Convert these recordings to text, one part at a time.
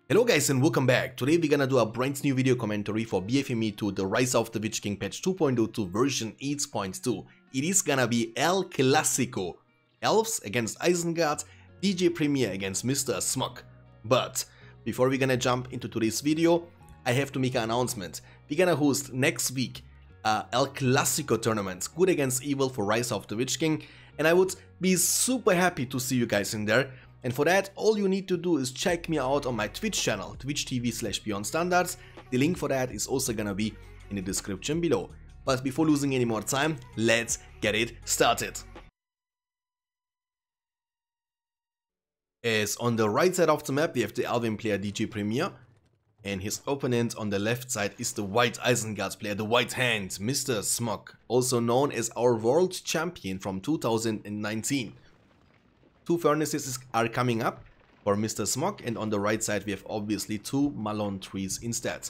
Hello guys and welcome back. Today we're gonna do a brand new video commentary for BFME 2 The Rise of the Witch King patch 2.02 version 8.2. It is gonna be El Clasico. Elves against Isengard, DJ Premier against Mr. Smug. But before we're gonna jump into today's video, I have to make an announcement. We're gonna host next week a El Clasico tournament, Good Against Evil for Rise of the Witch King, and I would be super happy to see you guys in there. And for that, all you need to do is check me out on my Twitch channel, twitch.tv/beyondstandards. The link for that is also gonna be in the description below. But before losing any more time, let's get it started. As on the right side of the map, we have the Alvin player DJ Premier, and his opponent on the left side is the White Isengard player, the White Hand, Mr. Smug, also known as our world champion from 2019. Two furnaces are coming up for Mr. Smug, and on the right side we have obviously two Malon trees instead.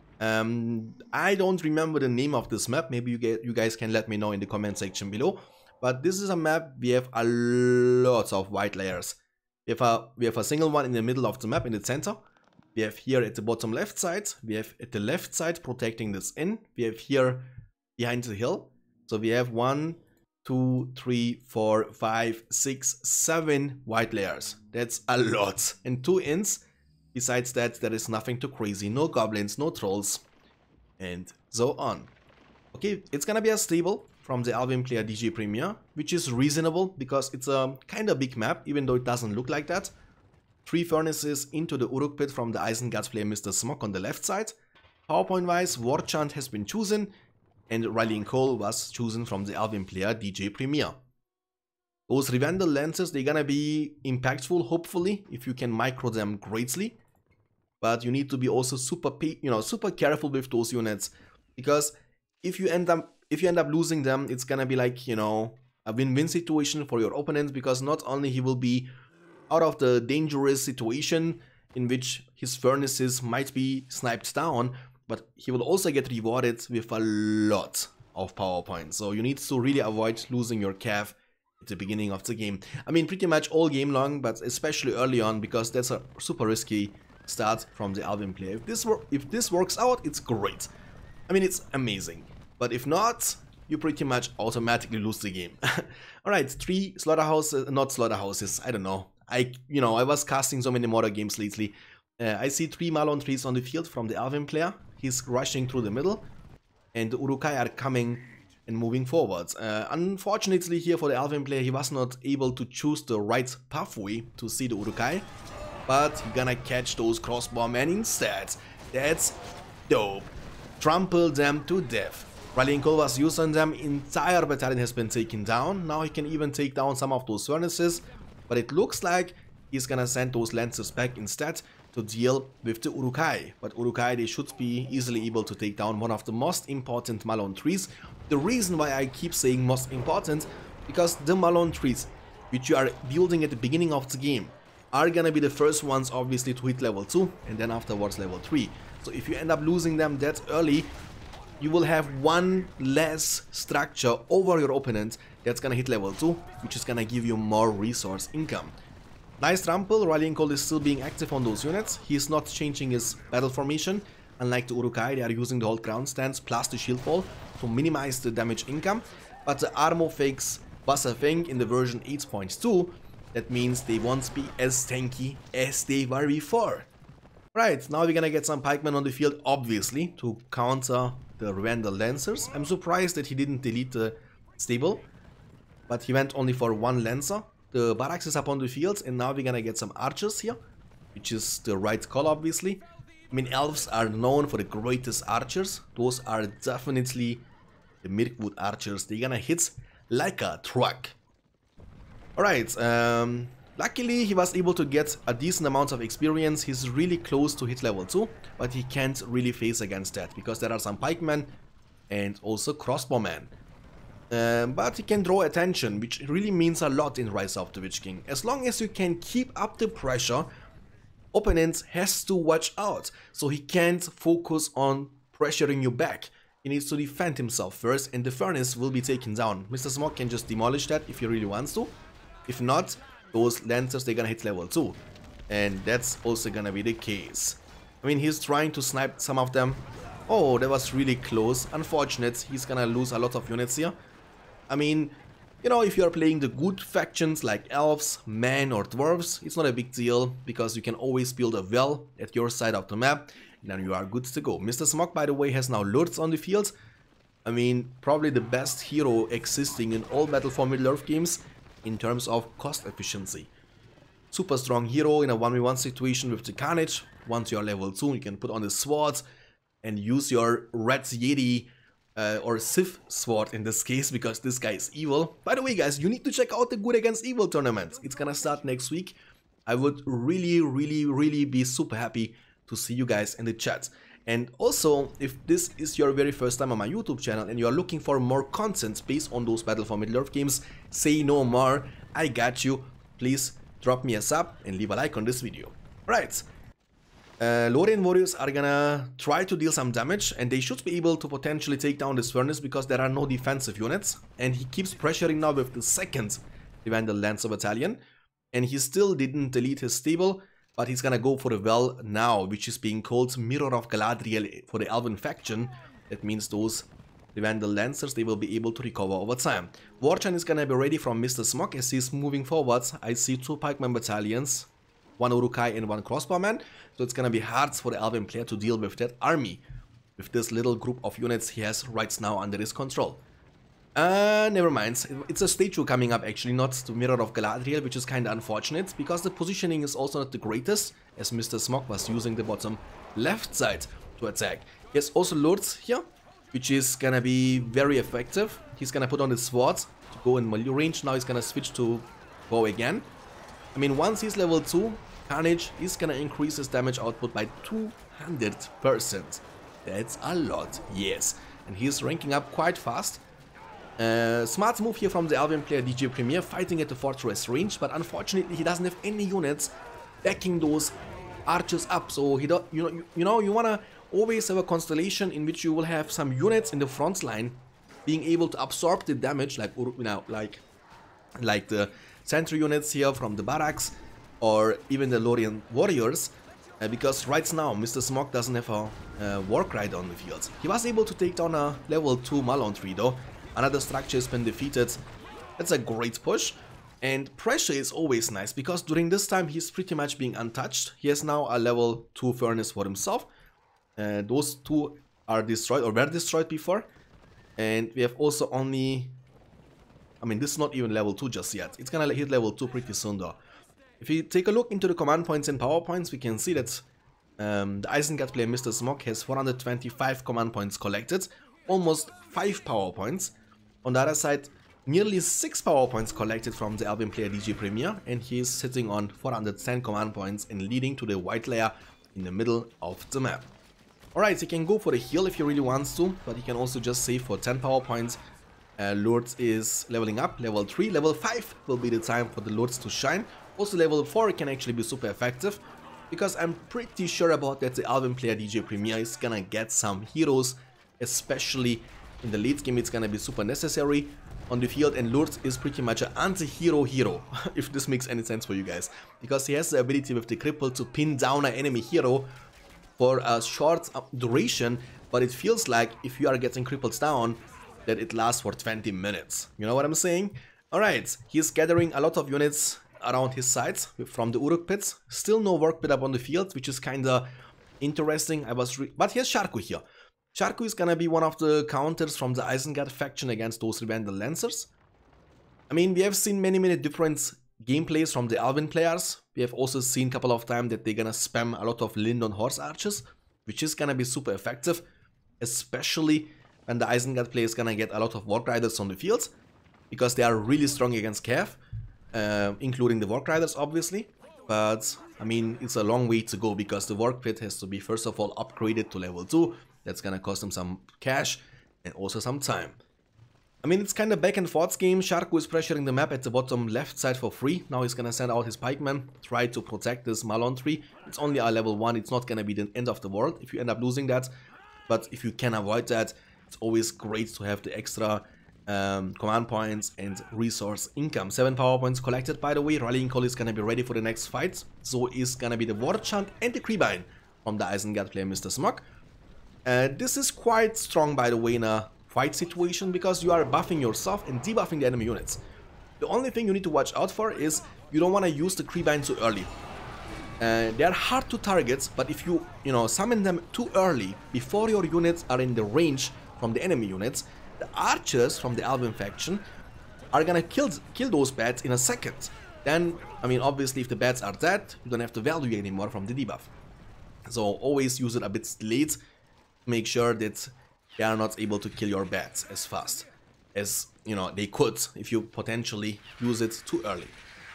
I don't remember the name of this map, maybe you guys can let me know in the comment section below. But this is a map, we have a lot of white layers. We have a single one in the middle of the map in the center. We have here at the bottom left side, we have at the left side protecting this in. We have here behind the hill. So we have 1, 2, 3, 4, 5, 6, 7 white layers. That's a lot. And 2 inns. Besides that, there is nothing too crazy. No goblins, no trolls, and so on. Okay, it's gonna be a stable from the Alvin player DJ Premier, which is reasonable because it's a kind of big map, even though it doesn't look like that. 3 furnaces into the Uruk pit from the Isengard player Mr. Smug on the left side. PowerPoint wise, War Chant has been chosen, and Rallying Call was chosen from the Alvin player DJ Premier. Those Rivendell Lancers, they're gonna be impactful, hopefully, if you can micro them greatly. But you need to be also super careful with those units, because if you end up losing them, it's gonna be like, a win-win situation for your opponent, because not only he will be out of the dangerous situation in which his furnaces might be sniped down, but he will also get rewarded with a lot of power points. So you need to really avoid losing your cav at the beginning of the game. I mean, pretty much all game long, but especially early on, because that's a super risky start from the Alvin player. If this works out, it's great. I mean, it's amazing. But if not, you pretty much automatically lose the game. Alright, 3 slaughterhouses, not slaughterhouses, I don't know. I was casting so many modern games lately. I see 3 Malon trees on the field from the Alvin player. He's rushing through the middle, and the Uruk-hai are coming and moving forwards. Unfortunately here for the Alvin player, he was not able to choose the right pathway to see the Uruk-hai, but he's gonna catch those crossbowmen instead. That's dope. Trample them to death. Rallying Call was used on them, entire battalion has been taken down. Now he can even take down some of those furnaces, but it looks like he's gonna send those Lancers back instead to deal with the Uruk-hai. But Uruk-hai, they should be easily able to take down one of the most important Malon trees. The reason why I keep saying most important, because the Malon trees, which you are building at the beginning of the game, are gonna be the first ones obviously to hit level 2 and then afterwards level 3. So if you end up losing them that early, you will have one less structure over your opponent that's gonna hit level 2, which is gonna give you more resource income. Nice trample, Rallying Call is still being active on those units. He's not changing his battle formation. Unlike the Uruk-hai, they are using the whole ground stance plus the shield wall to minimize the damage income. But the Armo fakes was a thing in the version 8.2. That means they won't be as tanky as they were before. Right, now we're gonna get some pikemen on the field, obviously, to counter the Rivendell Lancers. I'm surprised that he didn't delete the stable, but he went only for 1 Lancer. The barracks is up on the field, and now we're gonna get some archers here, which is the right call, obviously. I mean, elves are known for the greatest archers. Those are definitely the Mirkwood archers. They're gonna hit like a truck. Alright, luckily he was able to get a decent amount of experience. He's really close to hit level 2, but he can't really face against that, because there are some pikemen and also crossbowmen. But he can draw attention, which really means a lot in Rise of the Witch King. As long as you can keep up the pressure, opponent has to watch out, so he can't focus on pressuring you back. He needs to defend himself first, and the furnace will be taken down. Mr. Smug can just demolish that if he really wants to. If not, those Lancers, they're gonna hit level 2. And that's also gonna be the case. I mean, he's trying to snipe some of them. Oh, that was really close. Unfortunate, he's gonna lose a lot of units here. I mean, you know, if you are playing the good factions like elves, men or dwarves, it's not a big deal because you can always build a well at your side of the map and then you are good to go. Mr. Smog, by the way, has now Lurtz on the field. I mean, probably the best hero existing in all Battle for Middle-earth games in terms of cost efficiency. Super strong hero in a 1v1 situation with the Carnage. Once you are level 2, you can put on the sword and use your Red Yeti or Sith sword in this case, because this guy is evil. By the way, guys, you need to check out the Good Against Evil tournament. It's gonna start next week. I would really be super happy to see you guys in the chat. And also, if this is your very first time on my YouTube channel and you are looking for more content based on those Battle for Middle-earth games, say no more, I got you. Please drop me a sub and leave a like on this video. Right. Lorien warriors are gonna try to deal some damage, and they should be able to potentially take down this furnace because there are no defensive units. And he keeps pressuring now with the second Rivendell Lancer battalion, and he still didn't delete his stable, but he's gonna go for the well now, which is being called Mirror of Galadriel for the Elven faction. That means those Rivendell Lancers, they will be able to recover over time. Warchan is gonna be ready from Mr. Smog as he's moving forwards. I see 2 pikeman battalions, 1 Uruk-hai and 1 crossbowman, so it's gonna be hard for the Elven player to deal with that army, with this little group of units he has right now under his control. Never mind, it's a statue coming up actually, not the Mirror of Galadriel, which is kinda unfortunate, because the positioning is also not the greatest, as Mr. Smog was using the bottom left side to attack. He has also Lurtz here, which is gonna be very effective. He's gonna put on his sword to go in melee range, now he's gonna switch to bow again. I mean, once he's level 2, Carnage is gonna increase his damage output by 200%. That's a lot, yes. And he's ranking up quite fast. Smart move here from the Elven player DJ Premier, fighting at the fortress range, but unfortunately he doesn't have any units backing those archers up. So he don't, you wanna always have a constellation in which you will have some units in the front line being able to absorb the damage, like like the sentry units here from the barracks, or even the Lorien warriors, because right now Mr. Smog doesn't have a Warcry on the field. He was able to take down a level 2 Mallontry though. Another structure has been defeated. That's a great push. And pressure is always nice, because during this time he's pretty much being untouched. He has now a level 2 furnace for himself. Those 2 are destroyed, or were destroyed before. And we have also only... I mean, this is not even level 2 just yet. It's gonna hit level 2 pretty soon though. If we take a look into the command points and power points, we can see that the Isengard player Mr. Smog has 425 command points collected, almost 5 power points. On the other side, nearly 6 power points collected from the Elven player DJ Premier, and he is sitting on 410 command points and leading to the white layer in the middle of the map. Alright, he can go for the heal if he really wants to, but he can also just save for 10 power points. Lurtz is leveling up, level 3, level 5 will be the time for the Lurtz to shine. Also level 4 can actually be super effective, because I'm pretty sure about that the Elven player DJ Premier is gonna get some heroes, especially in the late game. It's gonna be super necessary on the field, and Lurtz is pretty much an anti-hero hero, if this makes any sense for you guys, because he has the ability with the cripple to pin down an enemy hero for a short duration, but it feels like if you are getting cripples down, that it lasts for 20 minutes. You know what I'm saying? Alright, he's gathering a lot of units around his sides from the Uruk pits. Still no work pit up on the field, which is kinda interesting. But here's Sharku here. Sharku is gonna be one of the counters from the Isengard faction against those Rivendell Lancers. I mean, we have seen many different gameplays from the Elven players. We have also seen a couple of times that they're gonna spam a lot of Lindon Horse Archers, which is gonna be super effective, especially when the Isengard player is gonna get a lot of Warg Riders on the field, because they are really strong against Cav, including the Warg Riders obviously. But I mean, it's a long way to go, because the Warg Pit has to be first of all upgraded to level 2. That's gonna cost him some cash and also some time. I mean, it's kind of back and forth game. Sharku is pressuring the map at the bottom left side for free. Now he's gonna send out his pikemen, try to protect this Mallontry. It's only a level 1, it's not gonna be the end of the world if you end up losing that. But if you can avoid that, it's always great to have the extra command points and resource income. 7 power points collected, by the way. Rallying Call is gonna be ready for the next fight. So is gonna be the War Chant and the Kreebind from the Isengard player Mr. Smog. This is quite strong, by the way, in a fight situation, because you are buffing yourself and debuffing the enemy units. The only thing you need to watch out for is you don't want to use the Kreebind too early. They are hard to target, but if you summon them too early, before your units are in the range from the enemy units, the archers from the Alvin faction are gonna kill those bats in a second. Then, I mean, obviously if the bats are dead, you don't have the value anymore from the debuff. So always use it a bit late, make sure that they are not able to kill your bats as fast as they could if you potentially use it too early.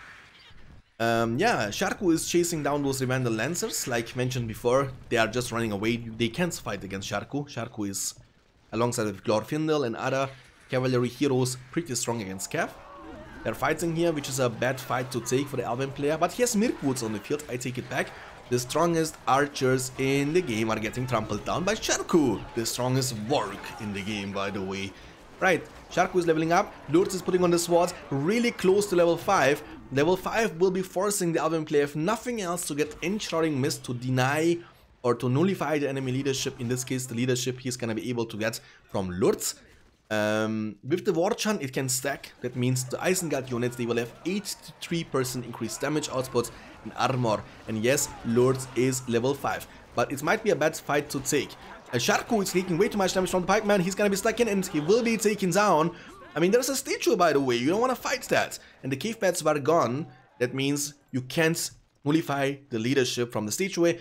Yeah, Sharku is chasing down those Rivendell Lancers. Like mentioned before, they are just running away. They can't fight against Sharku. Sharku is, alongside with Glorfindel and other cavalry heroes, pretty strong against Cav. They're fighting here, which is a bad fight to take for the Alvin player. But he has Mirkwoods on the field, I take it back. The strongest archers in the game are getting trampled down by Sharku. The strongest Vork in the game, by the way. Right, Sharku is leveling up. Lurtz is putting on the swords, really close to level 5. Level 5 will be forcing the Alvin player, if nothing else, to get Enshrouding Mist to deny or to nullify the enemy leadership. In this case, the leadership he's gonna be able to get from Lurtz. With the War Chant, it can stack. That means the Isengard units, they will have 83% increased damage output and armor. And yes, Lurtz is level 5. But it might be a bad fight to take. Sharku is taking way too much damage from the Pikeman. He's gonna be stuck in and he will be taken down. I mean, there's a statue, by the way. You don't want to fight that. And the cave bats were gone. That means you can't nullify the leadership from the statue.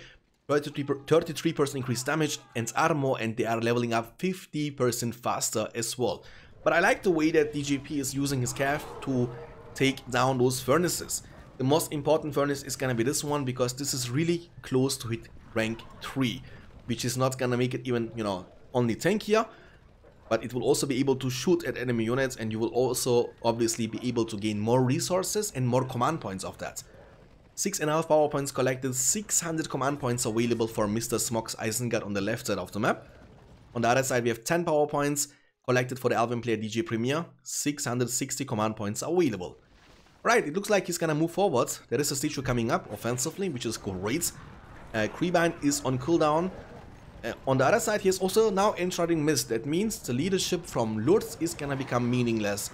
33% increased damage and armor, and they are leveling up 50% faster as well. But I like the way that DJP is using his Cav to take down those furnaces. The most important furnace is gonna be this one, because this is really close to hit rank 3, which is not gonna make it even, only tankier, but it will also be able to shoot at enemy units, and you will also obviously be able to gain more resources and more command points of that. 6.5 power points collected, 600 command points available for Mr. Smog's Isengard on the left side of the map. On the other side, we have 10 power points collected for the Alvin player DJ Premier, 660 command points available. Right, it looks like he's gonna move forward. There is a statue coming up offensively, which is great. Kreebind is on cooldown. On the other side, he is also now Enshrouding Mist. That means the leadership from Lurtz is gonna become meaningless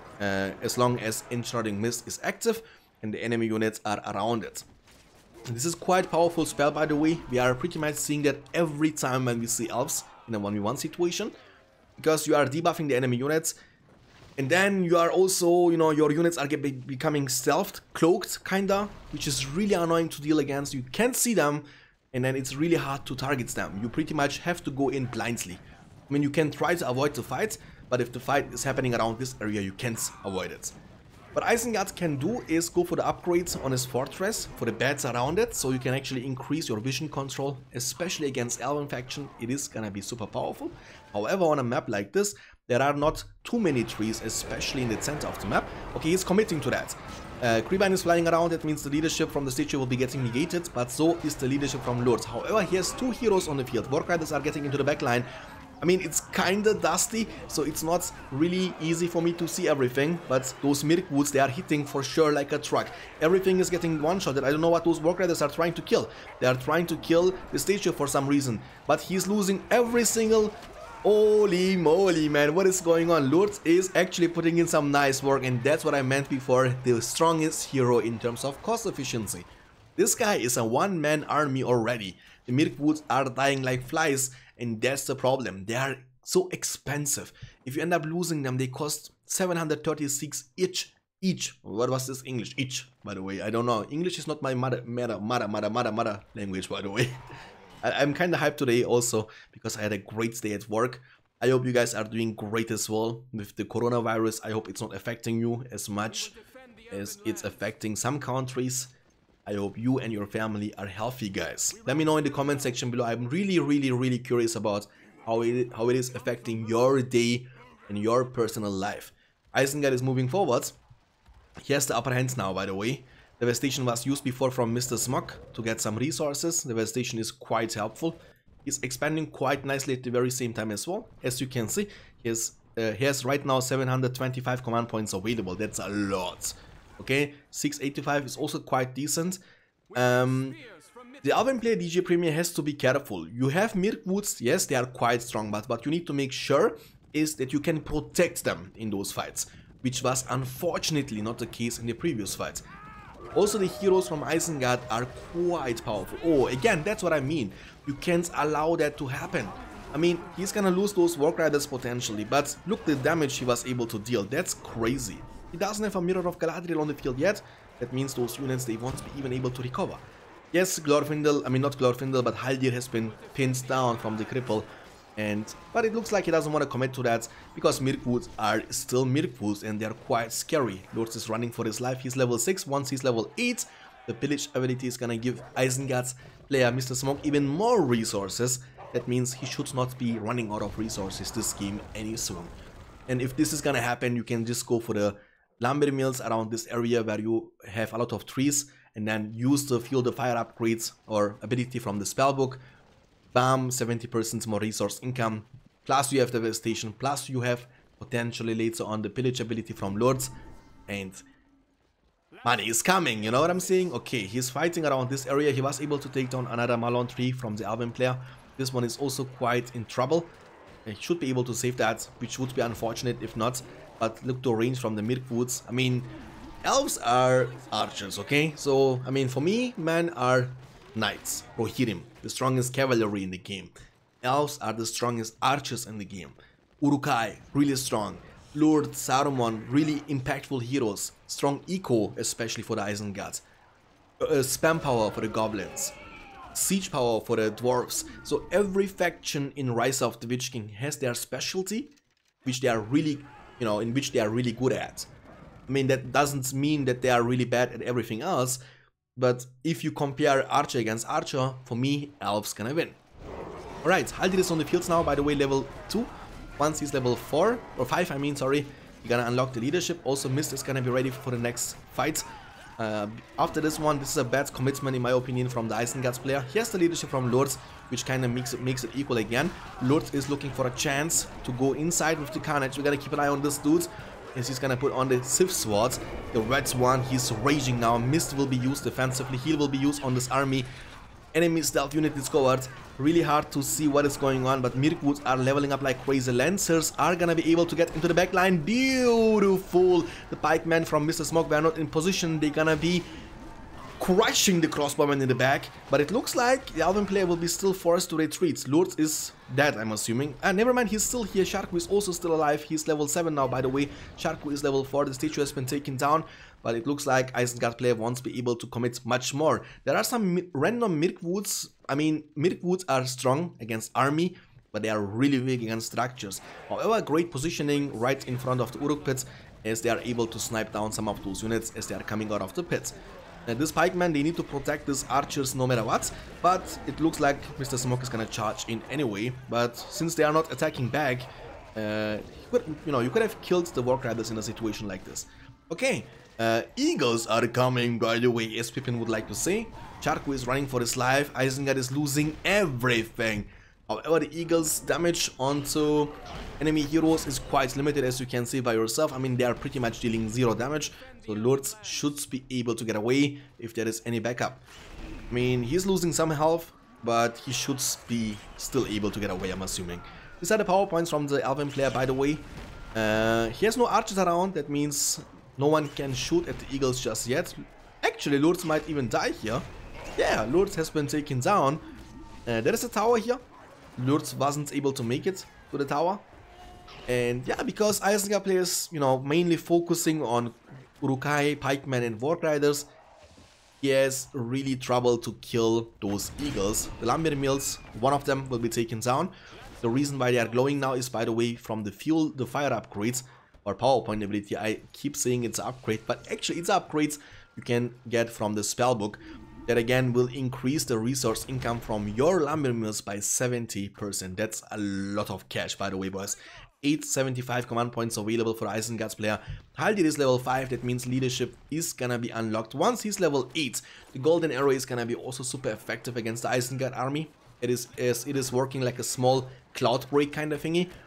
as long as Enshrouding Mist is active and the enemy units are around it. This is quite powerful spell, by the way. We are pretty much seeing that every time when we see elves in a 1v1 situation, because you are debuffing the enemy units, and then you are also, your units are becoming stealthed, cloaked, kinda, which is really annoying to deal against. You can't see them, and then it's really hard to target them. You pretty much have to go in blindly. I mean, you can try to avoid the fight, but if the fight is happening around this area, you can't avoid it. What Isengard can do is go for the upgrades on his fortress, for the bats around it, so you can actually increase your vision control, especially against Alvin faction. It is gonna be super powerful. However, on a map like this, there are not too many trees, especially in the center of the map. Okay, he's committing to that. Kreebind is flying around. That means the leadership from the statue will be getting negated, but so is the leadership from Lurtz. However, he has 2 heroes on the field. Wark Riders are getting into the backline. I mean, it's kinda dusty, so it's not really easy for me to see everything, but those Mirkwoods, they are hitting for sure like a truck. Everything is getting one-shotted. I don't know what those Wark Riders are trying to kill. They are trying to kill the statue for some reason, but he's losing every single... Holy moly, man, what is going on? Lurtz is actually putting in some nice work, and that's what I meant before, the strongest hero in terms of cost efficiency. This guy is a one-man army already. The Mirkwoods are dying like flies, and that's the problem. They are so expensive. If you end up losing them, they cost 736 each. What was this English? Each, by the way. I don't know. English is not my mother language, by the way. I'm kind of hyped today also because I had a great day at work. I hope you guys are doing great as well with the coronavirus. I hope it's not affecting you as much as it's affecting some countries. I hope you and your family are healthy, guys. Let me know in the comment section below. I'm really curious about how it is affecting your day and your personal life. Isengard is moving forward. He has the upper hand now, by the way. Devastation was used before from Mr. Smog to get some resources. Devastation is quite helpful. He's expanding quite nicely at the very same time as well. As you can see, he has he has right now 725 command points available. That's a lot. Okay, 685 is also quite decent. The Albion player DJ Premier has to be careful. You have Mirkwoods, yes, they are quite strong, but what you need to make sure is that you can protect them in those fights, which was unfortunately not the case in the previous fights. Also, the heroes from Isengard are quite powerful. Oh, again, that's what I mean. You can't allow that to happen. I mean, he's gonna lose those Warg Riders potentially, but look the damage he was able to deal. That's crazy. He doesn't have a Mirror of Galadriel on the field yet. That means those units, they won't be even able to recover. Yes, Glorfindel, I mean not Glorfindel, but Haldir has been pinned down from the cripple. But it looks like he doesn't want to commit to that, because Mirkwoods are still Mirkwoods and they're quite scary. Lords is running for his life, he's level 6, once he's level 8, the Pillage ability is gonna give Isengard's player Mr. Smoke even more resources. That means he should not be running out of resources this game any soon. And if this is gonna happen, you can just go for the lumber mills around this area where you have a lot of trees, and then use the Fuel the Fire upgrades or ability from the spellbook. Bam, 70% more resource income, plus you have Devastation, plus you have potentially later on the Pillage ability from Lords, and money is coming, you know what I'm saying? Okay, he's fighting around this area, he was able to take down another Malon tree from the Albion player. This one is also quite in trouble. He should be able to save that, which would be unfortunate if not. But look to range from the Mirkwoods. I mean, elves are archers, okay? So, I mean, for me, men are knights, Rohirrim, the strongest cavalry in the game. Elves are the strongest archers in the game. Uruk-hai, really strong. Lord Saruman, really impactful heroes. Strong eco, especially for the Isengard. Spam power for the goblins. Siege power for the dwarves. So every faction in Rise of the Witch King has their specialty, which they are really, you know, in which they are really good at. I mean, that doesn't mean that they are really bad at everything else, but if you compare Archer against Archer, for me, Elves gonna win. Alright, Haldir is on the fields now, by the way, level 2. Once he's level 4, or 5, I mean, sorry, you're gonna unlock the leadership. Also, Mist is gonna be ready for the next fight. After this one, this is a bad commitment in my opinion from the Isengard's player. He has the leadership from Lords, which kind of makes it equal again. Lords is looking for a chance to go inside with the Carnage. We gotta keep an eye on this dude, as he's gonna put on the Sith Swords. The red one, he's raging now. Mist will be used defensively, heal will be used on this army. Enemy stealth unit discovered. Really hard to see what is going on, but Mirkwoods are leveling up like crazy. Lancers are gonna be able to get into the backline. Beautiful! The pikemen from Mr. Smoke were not in position. They're gonna be crushing the crossbowmen in the back, but it looks like the Albion player will be still forced to retreat. Lourdes is dead, I'm assuming. Never mind, he's still here. Sharku is also still alive. He's level 7 now, by the way. Sharku is level 4. The statue has been taken down, but it looks like Isengard player won't be able to commit much more. There are some random Mirkwoods. I mean, Mirkwoods are strong against army, but they are really weak against structures. However, great positioning right in front of the Uruk pits, as they are able to snipe down some of those units as they are coming out of the pits. This pikeman, they need to protect these archers no matter what, but it looks like Mr. Smoke is gonna charge in anyway. But since they are not attacking back, you could have killed the Warg Riders in a situation like this. Okay, eagles are coming, by the way, as Pippin would like to say. Sharku is running for his life. Isengard is losing everything. However, the eagles' damage onto enemy heroes is quite limited, as you can see by yourself. I mean, they are pretty much dealing 0 damage, so Lords should be able to get away if there is any backup. I mean, he's losing some health, but he should be still able to get away, I'm assuming. These are the power points from the Albion player, by the way. He has no archers around, that means no one can shoot at the eagles just yet. Actually, Lords might even die here. Yeah, Lords has been taken down. There is a tower here. Lords wasn't able to make it to the tower. And yeah, because Isengard players, mainly focusing on Uruk-hai, pikemen and Warg Riders, he has really trouble to kill those eagles. The lumber mills, one of them will be taken down. The reason why they are glowing now is, by the way, from the fuel, the fire upgrades or PowerPoint ability. I keep saying it's an upgrade, but actually it's upgrades you can get from the spellbook. That again will increase the resource income from your lumber mills by 70%. That's a lot of cash, by the way, boys. 875 command points available for Isengard's player. Haldir is level 5, that means leadership is gonna be unlocked. Once he's level 8, the golden arrow is gonna be also super effective against the Isengard army. It is working like a small cloud break kind of thingy.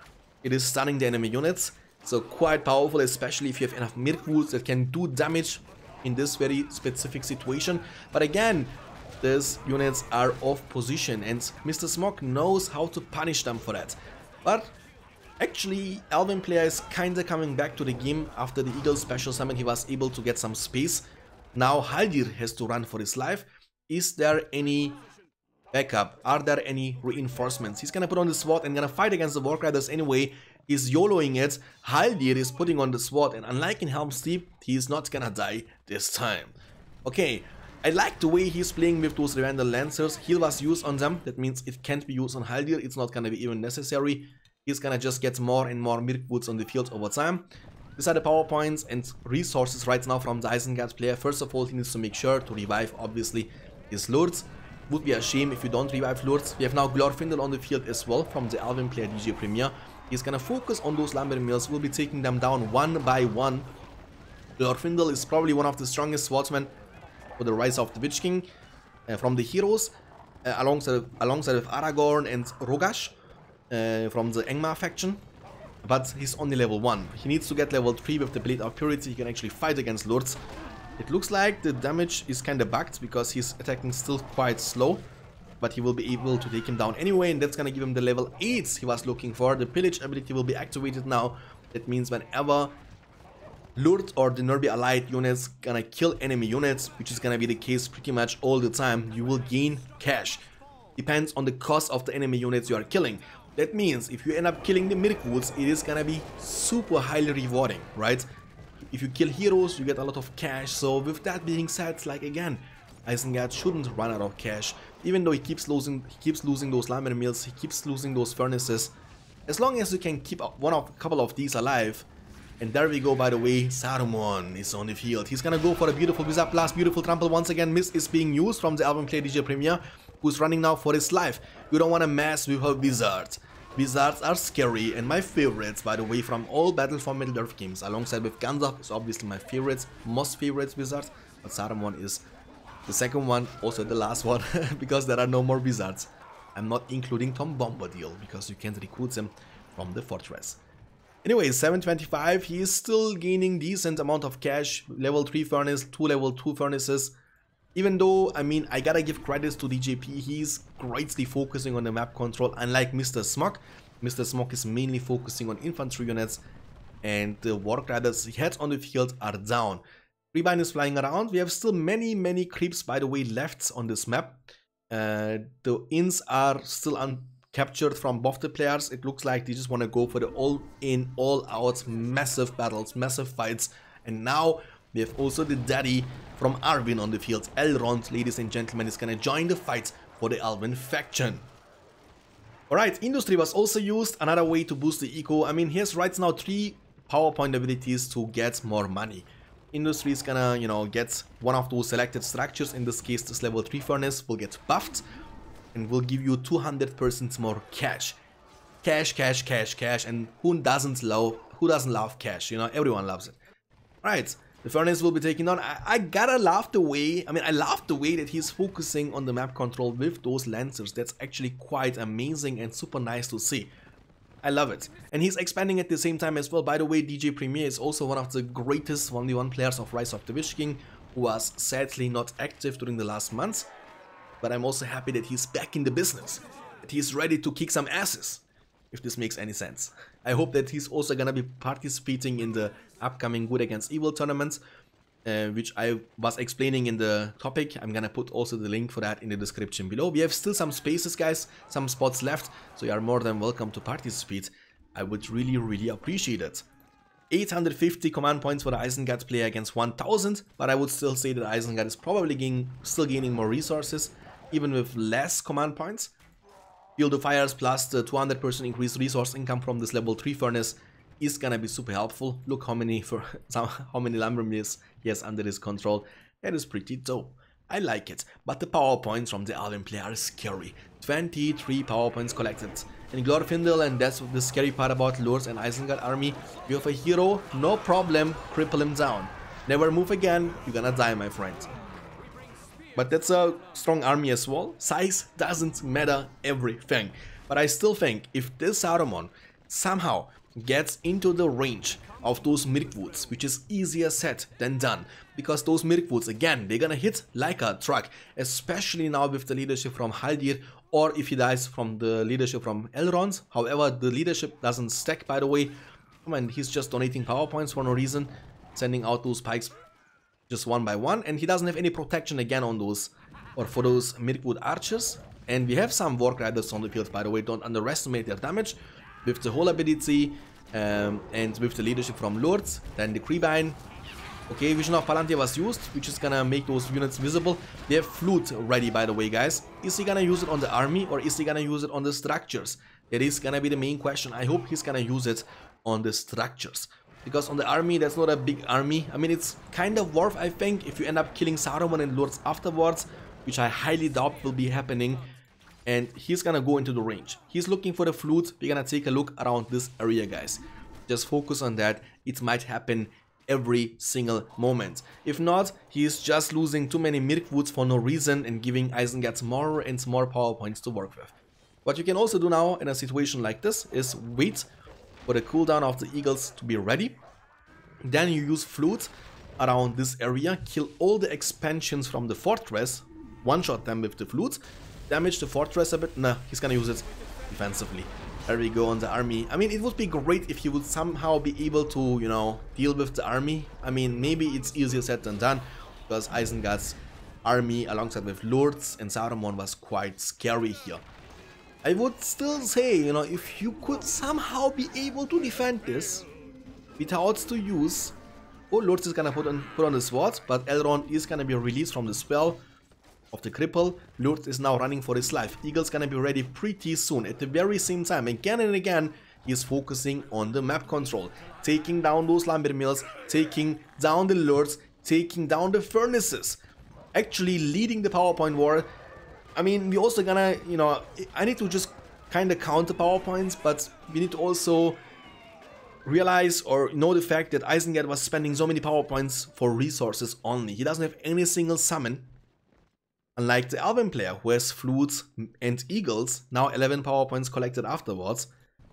It is stunning the enemy units, so quite powerful, especially if you have enough Mirkwoods that can do damage in this very specific situation. But again, these units are off position and Mr. Smog knows how to punish them for that. But actually, Albion player is kinda coming back to the game. After the Eagle special summon, he was able to get some space. Now Haldir has to run for his life. Is there any backup? Are there any reinforcements? He's gonna put on the SWAT and gonna fight against the Warcriders anyway. He's YOLOing it. Haldir is putting on the SWAT, and unlike in Helm's Deep, he's not gonna die this time. Okay, I like the way he's playing with those Revendel Lancers. Heal was used on them, that means it can't be used on Haldir, it's not gonna be even necessary. He's gonna just get more and more Mirkwoods on the field over time. These are the power points and resources right now from the Isengard player. First of all, he needs to make sure to revive, obviously, his Lords. Would be a shame if you don't revive Lords. We have now Glorfindel on the field as well from the Albion player DJ Premier. He's gonna focus on those Lumber Mills, will be taking them down one by one. Glorfindel is probably one of the strongest swordsmen for the Rise of the Witch King from the heroes, alongside with Aragorn and Rogash from the Angmar faction. But he's only level 1. He needs to get level 3 with the Blade of Purity. He can actually fight against Lords. It looks like the damage is kinda bugged because he's attacking still quite slow. But he will be able to take him down anyway, and that's gonna give him the level 8 he was looking for. The Pillage ability will be activated now. That means whenever Lord or the Nerby allied units gonna kill enemy units, which is gonna be the case pretty much all the time, you will gain cash. Depends on the cost of the enemy units you are killing. That means if you end up killing the Mirkwoods, it is gonna be super highly rewarding, right? If you kill heroes, you get a lot of cash. So with that being said, like again, Isengard shouldn't run out of cash. Even though he keeps losing those Lumber Mills, he keeps losing those furnaces. As long as you can keep a couple of these alive. And there we go, by the way, Saruman is on the field. He's gonna go for a beautiful Wizard Blast, beautiful trample once again. Miss is being used from the Albion player DJ Premier, who's running now for his life. You don't want to mess with a wizard. Wizards are scary and my favorites, by the way, from all Battle for Middle-earth games, alongside with Gandalf is obviously my favorite, most favorite wizard, but Saruman is the second one, also the last one, because there are no more wizards. I'm not including Tom Bombadil, because you can't recruit him from the fortress. Anyway, 725, he is still gaining decent amount of cash, level 3 furnace, 2 level 2 furnaces. Even though, I mean, I gotta give credits to DJP, he's greatly focusing on the map control, unlike Mr. Smog. Mr. Smog is mainly focusing on infantry units, and the Warcriders he had on the field are down. Rebind is flying around. We have still many creeps, by the way, left on this map. The inns are still uncaptured from both the players. It looks like they just want to go for the all-in, all-out massive battles, massive fights. And now we have also the daddy from Arwen on the field. Elrond, ladies and gentlemen, is gonna join the fight for the Albion faction. Alright, Industry was also used, another way to boost the eco. I mean, he has right now 3 PowerPoint abilities to get more money. Industry is gonna, you know, get one of those selected structures. In this case, this level 3 furnace will get buffed and will give you 200% more cash. Cash, and who doesn't love cash? You know, everyone loves it. Right. The furnace will be taken on. I gotta love the way, I love the way that he's focusing on the map control with those Lancers. That's actually quite amazing and super nice to see. I love it. And he's expanding at the same time as well. By the way, DJ Premier is also one of the greatest 1v1 players of Rise of the Witch King, who was sadly not active during the last months. But I'm also happy that he's back in the business, that he's ready to kick some asses, if this makes any sense. I hope that he's also gonna be participating in the upcoming Good Against Evil tournament, which I was explaining in the topic. I'm gonna put also the link for that in the description below. We have still some spaces, guys, some spots left, so you are more than welcome to participate. I would really appreciate it. 850 command points for the Isengard player against 1000, but I would still say that Isengard is probably still gaining more resources, even with less command points. Field of Fires plus the 200% increased resource income from this level 3 furnace is gonna be super helpful. Look how many Lumber Mills he has under his control. That is pretty dope. I like it. But the power points from the Albion player are scary. 23 power points collected. And Glorfindel, and that's the scary part about Lords and Isengard army. You have a hero, no problem, cripple him down. Never move again, you're gonna die, my friend. But that's a strong army as well. Size doesn't matter everything. But I still think if this Saruman somehow gets into the range of those Mirkwoods, which is easier said than done, because those Mirkwoods, again, they're gonna hit like a truck, especially now with the leadership from Haldir, or if he dies from the leadership from Elrond. However, the leadership doesn't stack, by the way. I mean, he's just donating power points for no reason, sending out those pikes just one by one, and he doesn't have any protection again on those, or for those Mirkwood archers. And we have some Warg Riders on the field, by the way, don't underestimate their damage. With the whole ability, and with the leadership from Lords, then the Creebine. Okay, Vision of Palantir was used, which is gonna make those units visible. They have Flute ready, by the way, guys. Is he gonna use it on the army, or is he gonna use it on the structures? That is gonna be the main question. I hope he's gonna use it on the structures, because on the army, that's not a big army. I mean, it's kind of worth, I think, if you end up killing Saruman and Lords afterwards, which I highly doubt will be happening. And he's gonna go into the range. He's looking for the Flute. We're gonna take a look around this area, guys. Just focus on that. It might happen every single moment. If not, he's just losing too many Mirkwoods for no reason and giving Isengard more and more power points to work with. What you can also do now in a situation like this is wait for the cooldown of the Eagles to be ready. Then you use Flute around this area, kill all the expansions from the fortress, one-shot them with the Flute, damage the fortress a bit. Nah, he's gonna use it defensively. There we go on the army. I mean, it would be great if he would somehow be able to, you know, deal with the army. I mean, maybe it's easier said than done, because Isengard's army alongside with Lords and Saruman was quite scary here. I would still say, you know, if you could somehow be able to defend this without to use... Oh, Lords is gonna put on the sword, but Elrond is gonna be released from the spell of the cripple. Lurtz is now running for his life. Eagle's gonna be ready pretty soon. At the very same time, again and again, he's focusing on the map control, taking down those lumber mills, taking down the Lurtz, taking down the furnaces, actually leading the PowerPoint war. I mean, we also gonna, you know, I need to just kind of count the PowerPoints, but we need to also realize or know the fact that Isengard was spending so many PowerPoints for resources only. He doesn't have any single summon. Unlike the Elven player, who has Flutes and Eagles, now 11 power points collected afterwards,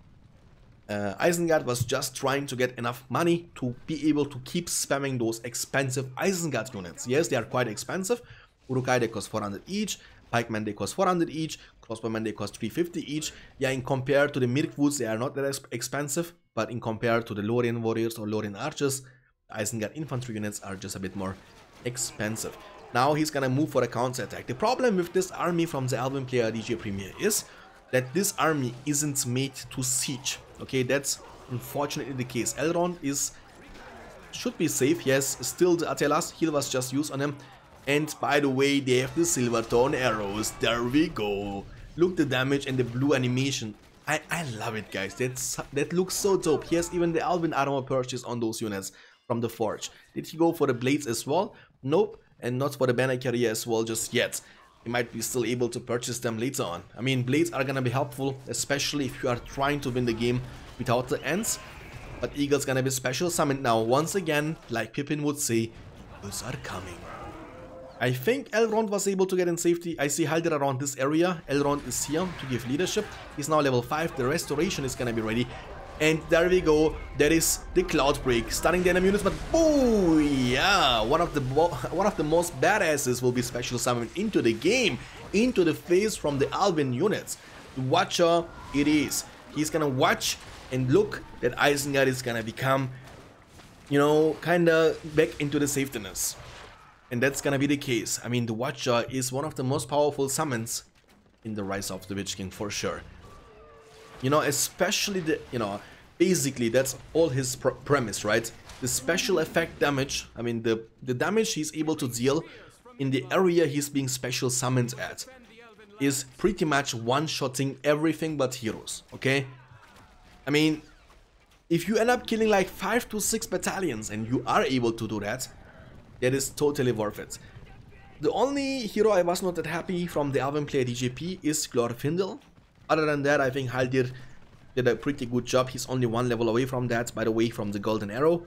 Isengard was just trying to get enough money to be able to keep spamming those expensive Isengard units. Yes, they are quite expensive. Uruk-hai, they cost 400 each, Pikemen, they cost 400 each, Crossbowmen, they cost 350 each. Yeah, in compared to the Mirkwoods, they are not that expensive, but in compared to the Lorien warriors or Lorien archers, Isengard infantry units are just a bit more expensive. Now he's gonna move for a counter-attack. The problem with this army from the Elven player DJ Premier is that this army isn't made to siege. Okay, that's unfortunately the case. Elrond should be safe. Yes, still the Atelas heal was just used on him. And by the way, they have the Silverthorn arrows. There we go. Look the damage and the blue animation. I love it, guys. That looks so dope. He has even the Elven armor purchase on those units from the Forge. Did he go for the blades as well? Nope. And not for the banner carrier as well just yet. You might be still able to purchase them later on. I mean, blades are gonna be helpful, especially if you are trying to win the game without the ends. But Eagle's gonna be special summoned now once again, like Pippin would say, "Those are coming." I think Elrond was able to get in safety. I see Haldir around this area. Elrond is here to give leadership. He's now level 5. The restoration is gonna be ready. And there we go, that is the Cloud Break, stunning the enemy units, but oh yeah, one of the most badasses will be special summoned into the game, into the face from the Elven units. The Watcher it is. He's gonna watch and look that Isengard is gonna become, you know, kinda back into the safetyness. And that's gonna be the case. I mean, the Watcher is one of the most powerful summons in the Rise of the Witch King for sure. You know, especially the, you know, basically that's all his premise, right? The special effect damage, I mean the damage he's able to deal in the area he's being special summoned at is pretty much one-shotting everything but heroes, okay? I mean, if you end up killing like 5 to 6 battalions and you are able to do that, that is totally worth it. The only hero I was not that happy from the Elven player DJP is Glorfindel. Other than that, I think Haldir did a pretty good job. He's only 1 level away from that, by the way, from the Golden Arrow.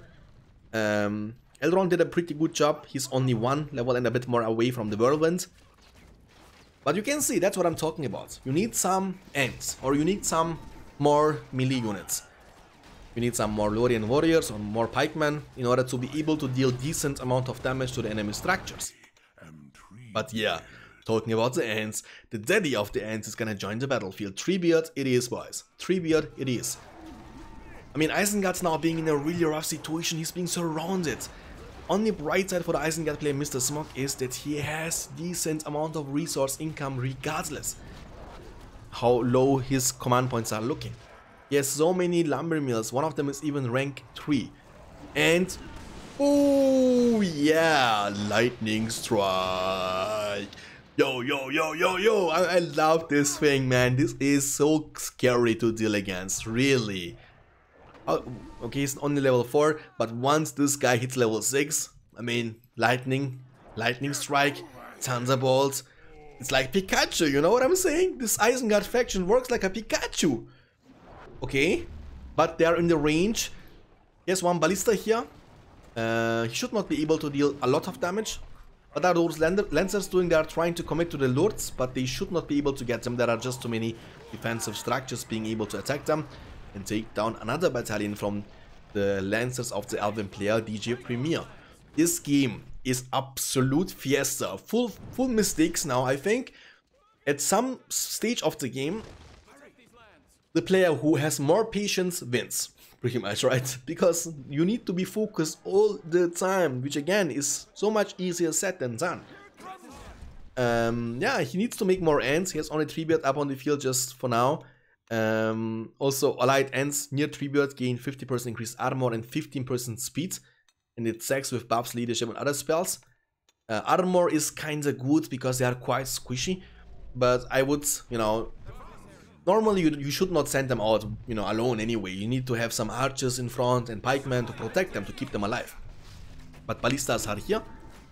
Elrond did a pretty good job. He's only 1 level and a bit more away from the Whirlwind. But you can see, that's what I'm talking about. You need some ends, or you need some more melee units. We need some more Lorien warriors or more pikemen in order to be able to deal decent amount of damage to the enemy structures. But yeah, talking about the Ents, the daddy of the Ents is gonna join the battlefield. Treebeard it is, boys. Treebeard it is. I mean, Isengard's now being in a really rough situation. He's being surrounded. Only bright side for the Isengard player Mr. Smog is that he has decent amount of resource income regardless how low his command points are looking. He has so many lumber mills, one of them is even rank 3. And, oh yeah, lightning strike. Yo, yo, yo, yo, yo, I love this thing, man. This is so scary to deal against, really. Okay, he's only level 4, but once this guy hits level 6, I mean, lightning strike, thunderbolt, it's like Pikachu, you know what I'm saying? This Isengard faction works like a Pikachu. Okay, but they're in the range. He has one ballista here. He should not be able to deal a lot of damage. What are those lancers doing? They are trying to commit to the lords, but they should not be able to get them. There are just too many defensive structures being able to attack them and take down another battalion from the lancers of the Elven player DJ Premier. This game is absolute fiesta. Full mistakes now, I think. At some stage of the game, the player who has more patience wins, pretty much, right? Because you need to be focused all the time, which again is so much easier said than done. Yeah, he needs to make more Ents. He has only Treebeard up on the field just for now. Also, allied Ents near Treebeard gain 50% increased armor and 15% speed, and it stacks with buffs, leadership, and other spells. Armor is kinda good because they are quite squishy, but I would, you know, normally you should not send them out, you know, alone anyway. You need to have some archers in front and pikemen to protect them, to keep them alive. But ballistas are here.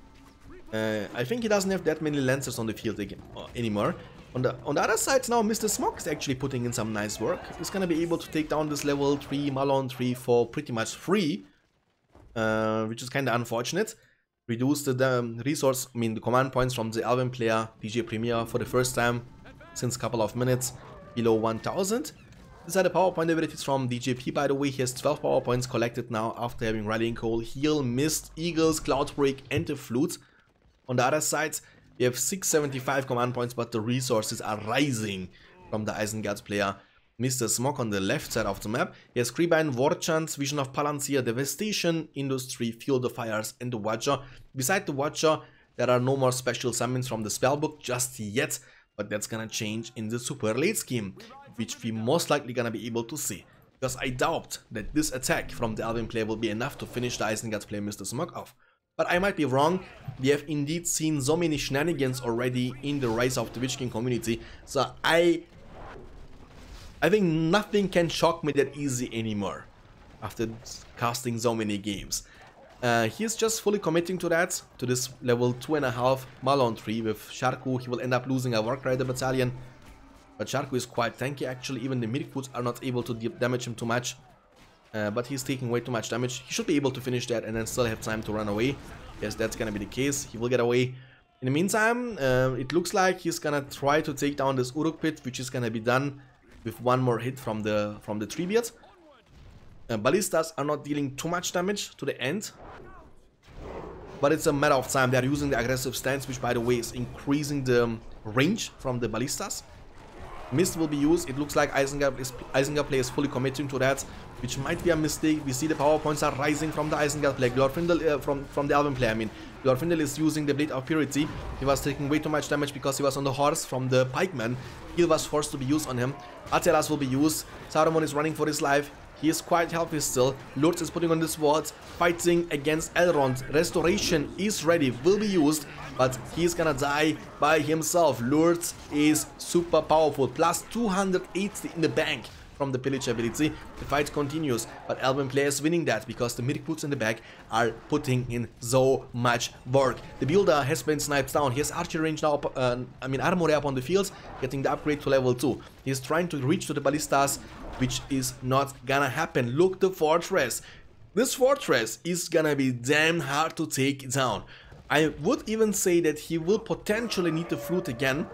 I think he doesn't have that many lancers on the field again, anymore. On the other side now, Mr. Smog is actually putting in some nice work. He's gonna be able to take down this level 3 Malon 3 for pretty much free, which is kinda unfortunate. Reduce the resource, I mean the command points from the Elven player DJ Premier for the first time since a couple of minutes, below 1000. These are the power point abilities from DJP, by the way. He has 12 power points collected now after having Rallying Call, Heal, Mist, Eagles, Cloudbreak and the Flute. On the other side, we have 675 command points, but the resources are rising from the Isengard player Mr. Smog on the left side of the map. He has Creebine, Warchant, Vision of Palantir, Devastation, Industry, Field of Fires and the Watcher. Beside the Watcher, there are no more special summons from the spellbook just yet, but that's gonna change in the super late scheme, which we most likely gonna be able to see. Because I doubt that this attack from the Elven player will be enough to finish the Isengard player Mr. Smog off. But I might be wrong. We have indeed seen so many shenanigans already in the Rise of the Witch King community, so I think nothing can shock me that easy anymore after casting so many games. He is just fully committing to that, to this level 2.5 Malon 3 with Sharku. He will end up losing a Wark Rider battalion, but Sharku is quite tanky actually. Even the Mirkwood are not able to damage him too much, but he's taking way too much damage. He should be able to finish that and then still have time to run away. Yes, that's gonna be the case. He will get away. In the meantime, it looks like he's gonna try to take down this Uruk Pit, which is gonna be done with one more hit from the Treebeard. Ballistas are not dealing too much damage to the end, but it's a matter of time. They are using the aggressive stance, which by the way is increasing the range from the ballistas. Mist will be used. It looks like Isengard player is fully committing to that, which might be a mistake. We see the power points are rising from the Isengard player. Glorfindel, from the Elven player, I mean. Glorfindel is using the Blade of Purity. He was taking way too much damage because he was on the horse from the pikeman. Heal was forced to be used on him. Atelas will be used. Saruman is running for his life. He is quite healthy still. Lourdes is putting on the swords, fighting against Elrond. Restoration is ready, will be used, but he's gonna die by himself. Lourdes is super powerful, plus 280 in the bank from the pillage ability. The fight continues, but Elven player is winning that because the Mirkwood in the back are putting in so much work. The builder has been sniped down. He has archery range now, armory up on the field, getting the upgrade to level 2. He's trying to reach to the ballistas, which is not gonna happen. Look, the fortress. This fortress is gonna be damn hard to take down. I would even say that he will potentially need the flute again.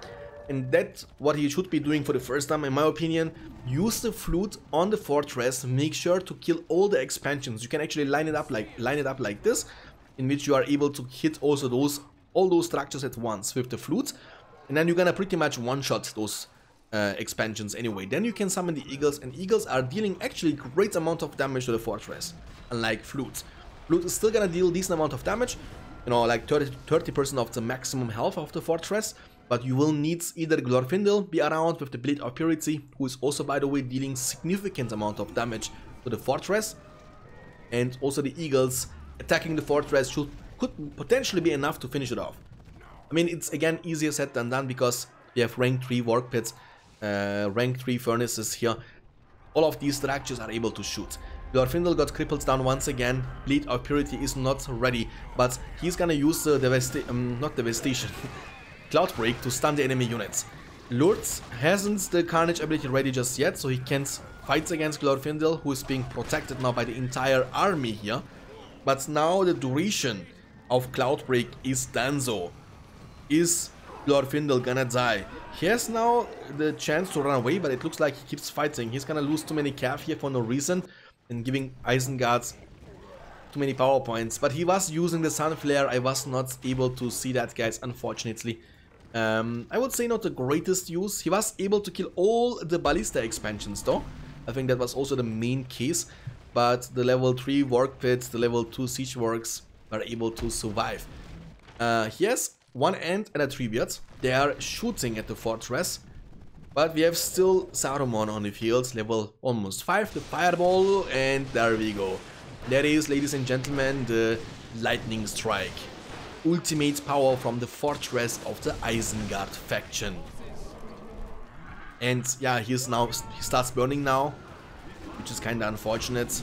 And that's what he should be doing for the first time, in my opinion. Use the flute on the fortress, make sure to kill all the expansions. You can actually line it up like this, in which you are able to hit also all those structures at once with the flute. And then you're gonna pretty much one-shot those expansions anyway. Then you can summon the eagles, and eagles are dealing actually great amount of damage to the fortress, unlike flute. Flute is still gonna deal decent amount of damage, you know, like 30% of the maximum health of the fortress. But you will need either Glorfindel be around with the Blade of Purity, who is also, by the way, dealing significant amount of damage to the fortress. And also the eagles attacking the fortress could potentially be enough to finish it off. I mean, it's again easier said than done because you have rank 3 work pits, rank 3 furnaces here. All of these structures are able to shoot. Glorfindel got crippled down once again. Blade of Purity is not ready, but he's gonna use the Devastation. Cloudbreak to stun the enemy units. Lourdes hasn't the Carnage ability ready just yet, so he can't fight against Glorfindel, who is being protected now by the entire army here. But now the duration of Cloudbreak is done. So is Glorfindel gonna die? He has now the chance to run away, but it looks like he keeps fighting. He's gonna lose too many cav here for no reason and giving Isengard too many power points. But he was using the Sun Flare. I was not able to see that, guys, unfortunately. I would say not the greatest use. He was able to kill all the Ballista expansions though. I think that was also the main case. But the level 3 work pits, the level 2 siege works are able to survive. He has one Ant and a Treebeard. They are shooting at the fortress. But we have still Saruman on the field, level almost 5, the Fireball, and there we go. That is, ladies and gentlemen, the Lightning Strike. Ultimate power from the fortress of the Isengard faction. And yeah, he starts burning now, which is kinda unfortunate.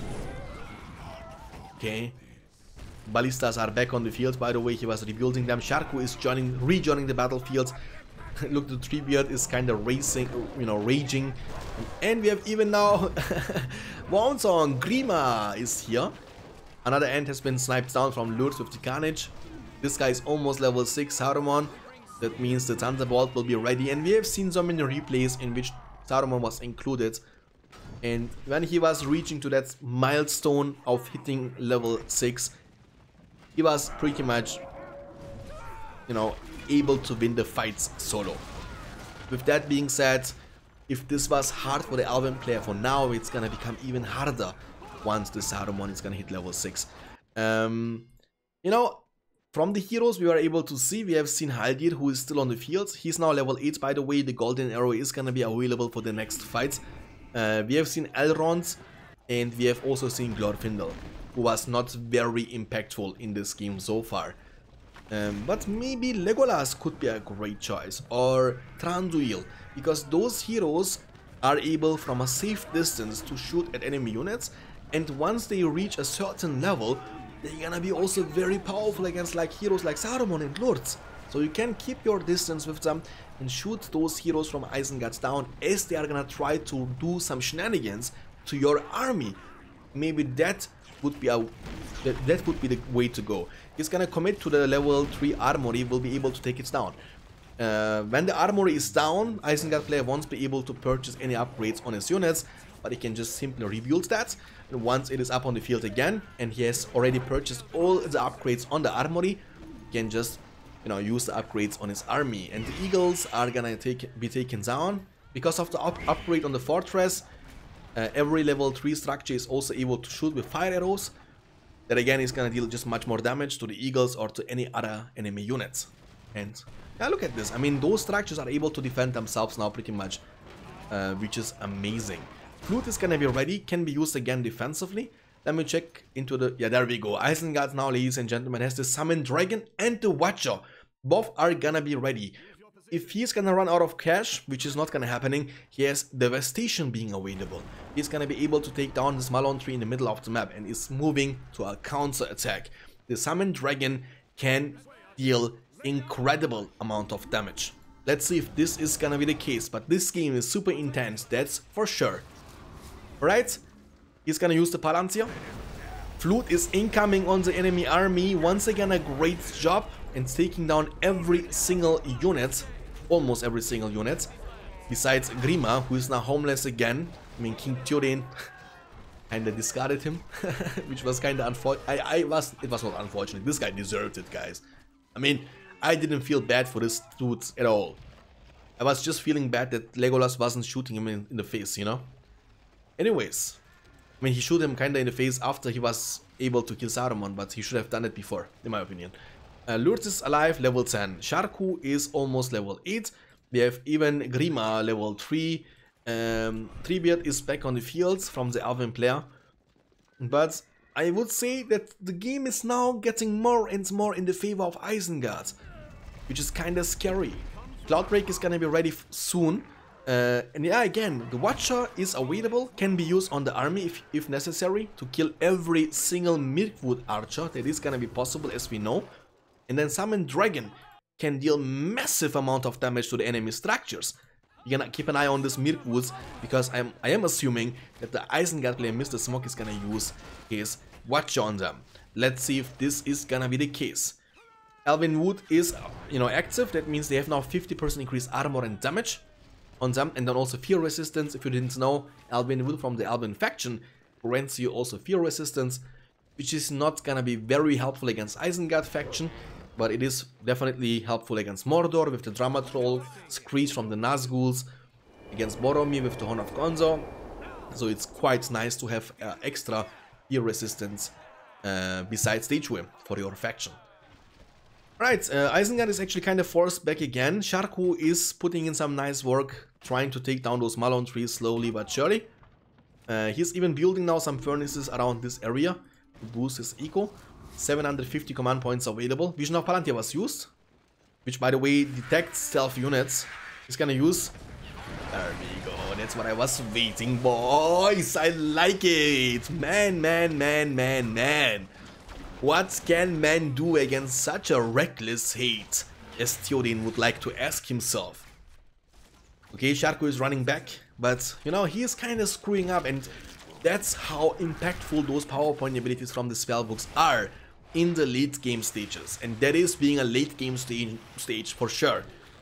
Okay. Ballistas are back on the field, by the way. He was rebuilding them. Sharku is rejoining the battlefield. Look, the Treebeard is kinda racing, you know, raging. And we have even now Wounsong Grima is here. Another Ant has been sniped down from Lourdes with the Carnage. This guy is almost level 6 Saruman. That means the Thunderbolt will be ready. And we have seen so many replays in which Saruman was included. And when he was reaching to that milestone of hitting level 6, he was pretty much, you know, able to win the fights solo. With that being said, if this was hard for the Elven player for now, it's gonna become even harder once the Saruman is gonna hit level 6. You know, from the heroes we were able to see, we have seen Haldir, who is still on the field. He's now level 8, by the way. The Golden Arrow is gonna be available for the next fight. We have seen Elrond, and we have also seen Glorfindel, who was not very impactful in this game so far. But maybe Legolas could be a great choice, or Thranduil, because those heroes are able from a safe distance to shoot at enemy units, and once they reach a certain level, they're gonna be also very powerful against like heroes like Saruman and Lourdes. So you can keep your distance with them and shoot those heroes from Isengard down as they are gonna try to do some shenanigans to your army. Maybe that would be the way to go. He's gonna commit to the level 3 armory, will be able to take it down. When the armory is down, Isengard player won't be able to purchase any upgrades on his units, but he can just simply rebuild that. And once it is up on the field again, and he has already purchased all the upgrades on the armory, he can just, you know, use the upgrades on his army. And the eagles are gonna be taken down because of the upgrade on the fortress. Every level 3 structure is also able to shoot with fire arrows. That again is gonna deal just much more damage to the eagles or to any other enemy units. And yeah, look at this. I mean, those structures are able to defend themselves now pretty much, which is amazing. Flute is gonna be ready, can be used again defensively. Let me check into the... Yeah, there we go. Isengard now, ladies and gentlemen, has the Summon Dragon and the Watcher. Both are gonna be ready. If he's gonna run out of cash, which is not gonna happening, he has Devastation being available. He's gonna be able to take down this Malon tree in the middle of the map and is moving to a counter attack. The Summon Dragon can deal incredible amount of damage. Let's see if this is gonna be the case, but this game is super intense, that's for sure. Alright, he's gonna use the Palantir. Flute is incoming on the enemy army. Once again, a great job and taking down every single unit. almost every single unit. Besides Grima, who is now homeless again. I mean, King Theoden kinda discarded him, which was kinda unfortunate. It was not unfortunate. This guy deserved it, guys. I mean, I didn't feel bad for this dude at all. I was just feeling bad that Legolas wasn't shooting him in the face, you know? Anyways, I mean, he shot him kinda in the face after he was able to kill Saruman, but he should have done it before, in my opinion. Lourdes is alive, level 10. Sharku is almost level 8. We have even Grima, level 3. Treebeard is back on the fields from the Alvin player. But I would say that the game is now getting more and more in the favor of Isengard, which is kinda scary. Cloudbreak is gonna be ready soon. And yeah, again, the Watcher is available, can be used on the army if necessary, to kill every single Mirkwood archer. That is gonna be possible, as we know. And then Summon Dragon can deal massive amount of damage to the enemy structures. You're gonna keep an eye on this Mirkwoods, because I am assuming that the Isengard player Mr. Smok is gonna use his Watcher on them. Let's see if this is gonna be the case. Alvin Wood is, you know, active. That means they have now 50% increased armor and damage on them, and then also fear resistance. If you didn't know, Alvin Wood from the Alvin faction grants you also fear resistance, which is not gonna be very helpful against Isengard faction, but it is definitely helpful against Mordor with the Drama Troll, Screech from the Nazguls, against Boromir with the Horn of Gonzo. So it's quite nice to have extra fear resistance besides Stage Whip for your faction. Right, Isengard is actually kind of forced back again. Sharku is putting in some nice work, trying to take down those Malon trees slowly but surely. He's even building now some furnaces around this area to boost his eco. 750 command points available. Vision of Palantir was used, which, by the way, detects stealth units. He's gonna use... There we go, that's what I was waiting, boys. I like it. Man. What can man do against such a reckless hate, as Theoden would like to ask himself. Okay, Sharku is running back, but, you know, he is kind of screwing up, and that's how impactful those PowerPoint abilities from the spellbooks are in the late game stages, and that is being a late game stage for sure.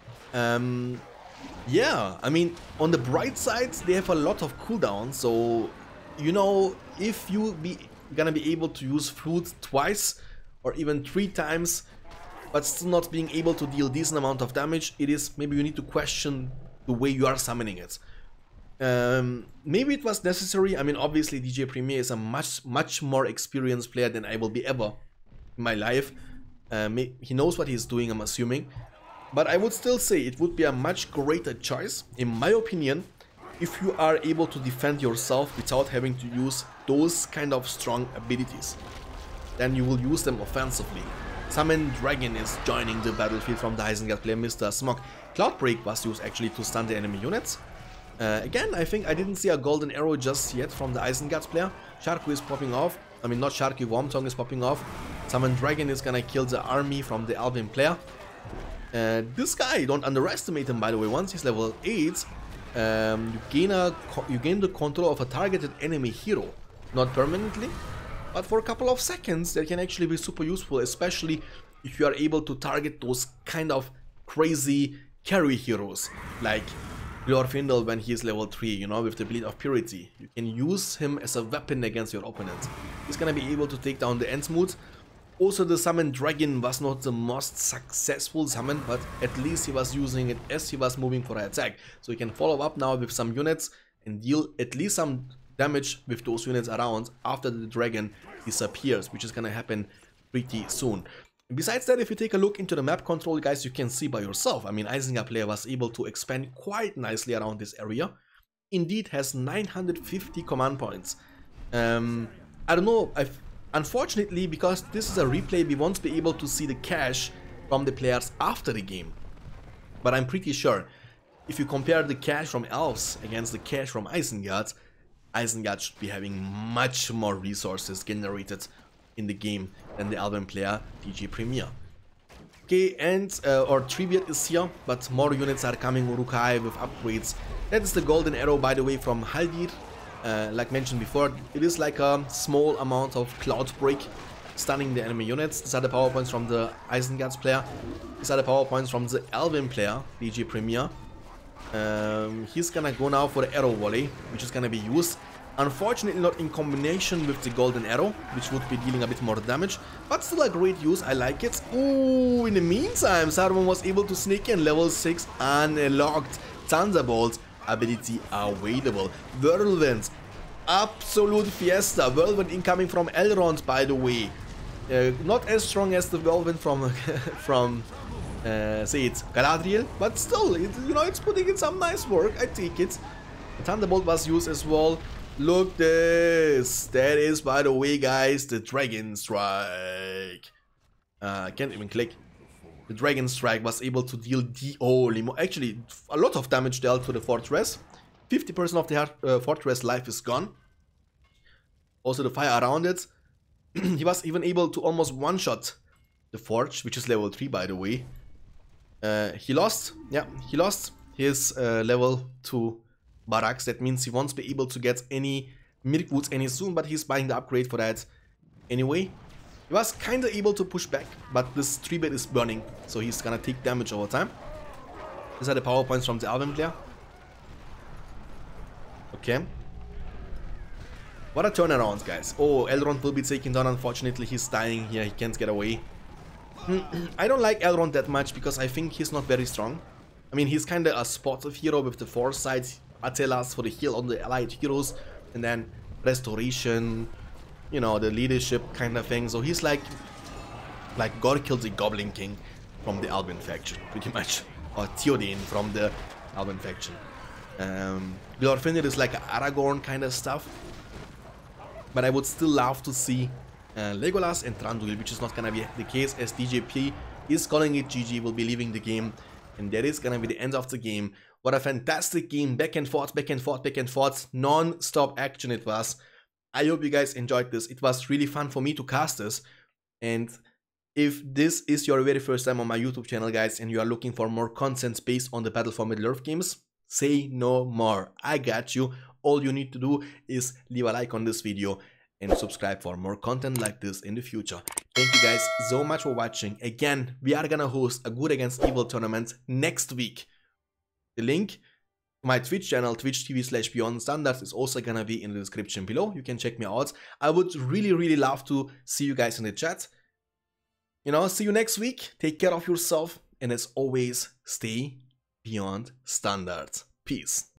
Yeah, I mean, on the bright side, they have a lot of cooldowns, so, you know, if you gonna be able to use Flute twice or even 3 times, but still not being able to deal decent amount of damage, it is, maybe you need to question the way you are summoning it. Maybe it was necessary. I mean, obviously DJ Premier is a much more experienced player than I will be ever in my life. He knows what he's doing, I'm assuming, but I would still say it would be a much greater choice, in my opinion, if you are able to defend yourself without having to use those kind of strong abilities. Then you will use them offensively. Summon Dragon is joining the battlefield from the Isengard player Mr. Smok. Cloudbreak was used actually to stun the enemy units. Again, I think I didn't see a golden arrow just yet from the Isengard player. Sharku is popping off. I mean, not Sharku, Wormtongue is popping off. Summon Dragon is gonna kill the army from the Alvin player. This guy, don't underestimate him, by the way. Once he's level 8, you gain the control of a targeted enemy hero. Not permanently, but for a couple of seconds. That can actually be super useful, especially if you are able to target those kind of crazy carry heroes, like Glorfindel when he is level 3, you know, with the Bleed of Purity. You can use him as a weapon against your opponent. He's gonna be able to take down the Ensmoot. Also, the Summon Dragon was not the most successful summon, but at least he was using it as he was moving for an attack. So he can follow up now with some units and deal at least some damage with those units around after the dragon disappears, which is gonna happen pretty soon. Besides that, if you take a look into the map control, guys, you can see by yourself. I mean, Isengard player was able to expand quite nicely around this area. Indeed has 950 command points. I don't know, unfortunately, because this is a replay, we won't be able to see the cache from the players after the game. But I'm pretty sure, if you compare the cache from Elves against the cache from Isengard, Isengard should be having much more resources generated in the game than the Elven player DJ Premier. Okay, and our Treebeard is here, but more units are coming, Uruk-hai with upgrades. That is the golden arrow, by the way, from Haldir. Like mentioned before, it is like a small amount of Cloudbreak stunning the enemy units. These are the power points from the Isengard's player. These are the power points from the Elven player, DG Premier. He's gonna go now for the arrow volley, which is gonna be used. Unfortunately not in combination with the golden arrow, which would be dealing a bit more damage, but still a great use, I like it. Ooh, in the meantime, Saruman was able to sneak in level 6 unlocked Thunderbolt ability available. Whirlwind, absolute fiesta. Whirlwind incoming from Elrond, by the way. Not as strong as the Whirlwind from say it's Galadriel, but still, you know, it's putting in some nice work. I take it. The Thunderbolt was used as well. Look this. That is, by the way, guys, the Dragon Strike. I can't even click. The Dragon Strike was able to deal actually a lot of damage dealt to the fortress. 50% of the fortress life is gone. Also the fire around it. He was even able to almost one-shot the forge, which is level 3, by the way. He lost his level 2 barracks. That means he won't be able to get any Mirkwoods any soon, but he's buying the upgrade for that anyway. He was kinda able to push back, but this 3-bit is burning, so he's gonna take damage over time. These are the power points from the Elven player. Okay. What a turnaround, guys. Oh, Elrond will be taken down. Unfortunately, he's dying here. He can't get away. I don't like Elrond that much because I think he's not very strong. I mean, he's kinda a sportive hero with the foresight, Atelas for the heal on the allied heroes, and then restoration, you know, the leadership kind of thing. So he's like Gorkil the Goblin King from the Albion faction, pretty much. Or Theoden from the Albion faction. Glorfinir is like Aragorn kind of stuff. But I would still love to see Legolas and Thranduil, which is not gonna be the case, as DJP is calling it GG, will be leaving the game. And that is gonna be the end of the game. What a fantastic game, back and forth, back and forth, back and forth, non-stop action it was. I hope you guys enjoyed this. It was really fun for me to cast this. And if this is your very first time on my YouTube channel, guys, and you are looking for more content based on the Battle for Middle-earth games, say no more. I got you. All you need to do is leave a like on this video and subscribe for more content like this in the future. Thank you guys so much for watching. Again, we are gonna host a Good Against Evil tournament next week. The link to my Twitch channel, twitch.tv/BeyondStandards, is also gonna be in the description below. You can check me out. I would really love to see you guys in the chat. You know, see you next week. Take care of yourself, and as always, stay beyond standards. Peace.